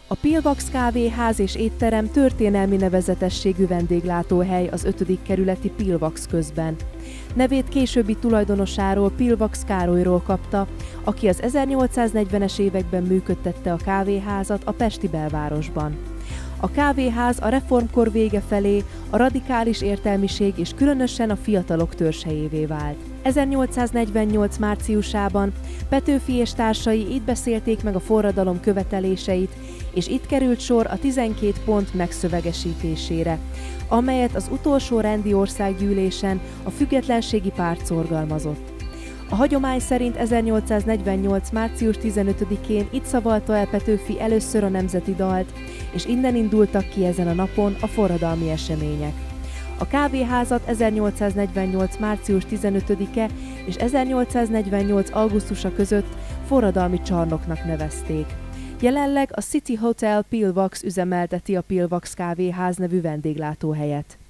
A Pillvax kávéház és étterem történelmi nevezetességű vendéglátóhely az 5. kerületi Pillvax közben. Nevét későbbi tulajdonosáról, Pillvax Károlyról kapta, aki az 1840-es években működtette a kávéházat a pesti belvárosban. A kávéház a reformkor vége felé a radikális értelmiség és különösen a fiatalok törzshelyévé vált. 1848. márciusában Petőfi és társai itt beszélték meg a forradalom követeléseit, és itt került sor a 12 pont megszövegesítésére, amelyet az utolsó rendi országgyűlésen a Függetlenségi Párt szorgalmazott. A hagyomány szerint 1848. március 15-én itt szavalta el Petőfi először a nemzeti dalt, és innen indultak ki ezen a napon a forradalmi események. A kávéházat 1848. március 15-e és 1848. augusztusa között forradalmi csarnoknak nevezték. Jelenleg a City Hotel Pillvax üzemelteti a Pillvax kávéház nevű vendéglátóhelyet.